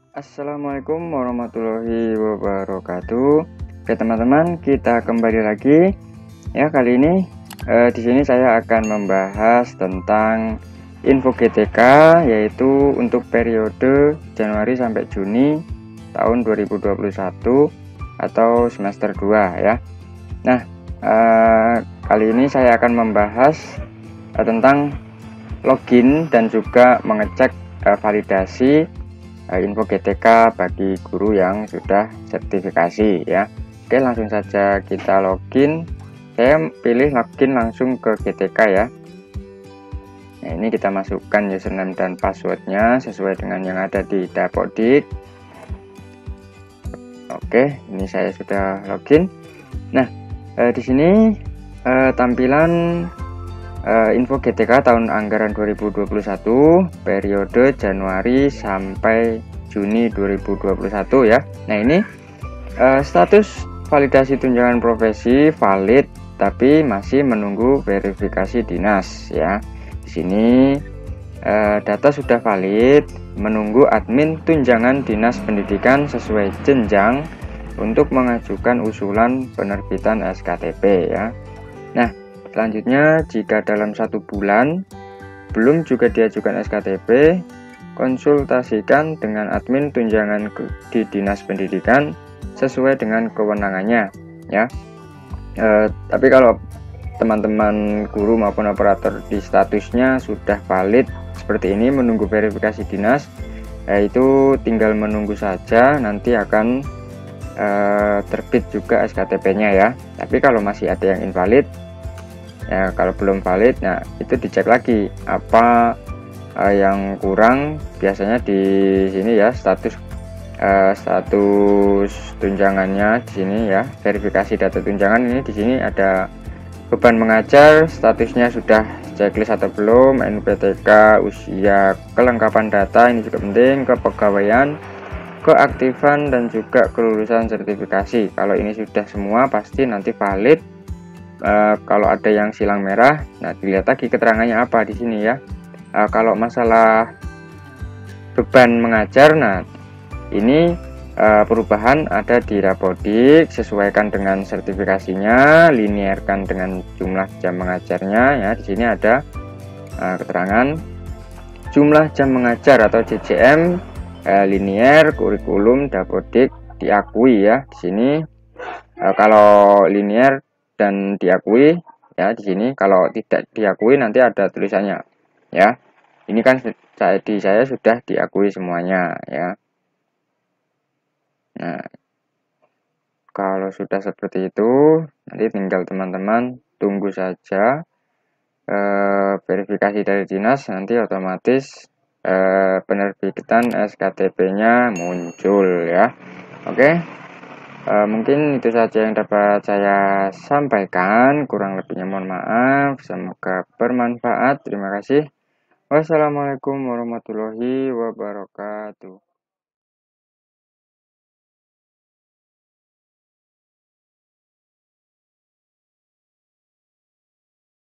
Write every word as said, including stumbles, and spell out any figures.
Assalamualaikum warahmatullahi wabarakatuh. Oke teman-teman, kita kembali lagi. Ya kali ini eh, di sini saya akan membahas tentang info G T K, yaitu untuk periode Januari sampai Juni tahun dua ribu dua puluh satu atau semester dua ya. Nah eh, kali ini saya akan membahas eh, tentang login dan juga mengecek eh, validasi info G T K bagi guru yang sudah sertifikasi ya. Oke, langsung saja kita login. Saya pilih login langsung ke G T K ya. Nah, ini kita masukkan username dan passwordnya sesuai dengan yang ada di Dapodik. Oke, ini saya sudah login. Nah, eh, di sini eh, tampilan eh, info G T K tahun anggaran dua ribu dua puluh satu periode Januari sampai Juni dua ribu dua puluh satu ya. Nah, ini eh, status validasi tunjangan profesi valid tapi masih menunggu verifikasi dinas ya. Di sini eh, data sudah valid, menunggu admin tunjangan dinas pendidikan sesuai jenjang untuk mengajukan usulan penerbitan S K T P ya. Nah, selanjutnya jika dalam satu bulan belum juga diajukan S K T P, konsultasikan dengan admin tunjangan di dinas pendidikan sesuai dengan kewenangannya ya. E, tapi kalau teman-teman guru maupun operator di statusnya sudah valid seperti ini menunggu verifikasi dinas, yaitu tinggal menunggu saja, nanti akan e, terbit juga S K T P-nya ya. Tapi kalau masih ada yang invalid ya, kalau belum valid, nah itu dicek lagi apa uh, yang kurang. Biasanya di sini ya status uh, status tunjangannya di sini ya, verifikasi data tunjangan ini di sini ada beban mengajar, statusnya sudah checklist atau belum, N P T K, usia, kelengkapan data ini juga penting, kepegawaian, keaktifan dan juga kelulusan sertifikasi. Kalau ini sudah semua pasti nanti valid. Uh, kalau ada yang silang merah, nah dilihat lagi keterangannya apa di sini ya. Uh, kalau masalah beban mengajar, nah ini uh, perubahan ada di Dapodik, sesuaikan dengan sertifikasinya, linearkan dengan jumlah jam mengajarnya ya. Di sini ada uh, keterangan jumlah jam mengajar atau J J M uh, linear kurikulum Dapodik diakui ya. Di sini uh, kalau linear dan diakui ya, di sini kalau tidak diakui nanti ada tulisannya ya. Ini kan saya di saya sudah diakui semuanya ya. Nah, kalau sudah seperti itu nanti tinggal teman-teman tunggu saja eh, verifikasi dari dinas, nanti otomatis eh, penerbitan S K T P-nya muncul ya. Oke. Uh, mungkin itu saja yang dapat saya sampaikan, kurang lebihnya mohon maaf, semoga bermanfaat. Terima kasih. Wassalamualaikum warahmatullahi wabarakatuh.